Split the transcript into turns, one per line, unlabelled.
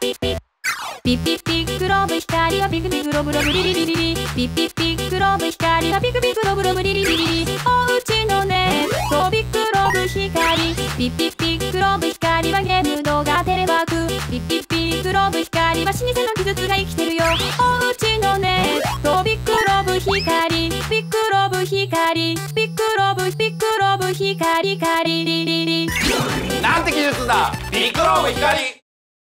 ピッピッピックロブ光がピクピクロブロブリリリリリ。ピッピッピックロブ光がピクピクロブロブリリリリリ。おうちのネットビックロブ光。ピッピッピックロブ光はゲーム動画テレワーク。ピッピッピックロブ光は老舗の技術が生きてるよ。おうちのネットビックロブ光。ビックロブ光。ビックロブ光光リリリ。
なんて技術だ、ビックロブ光。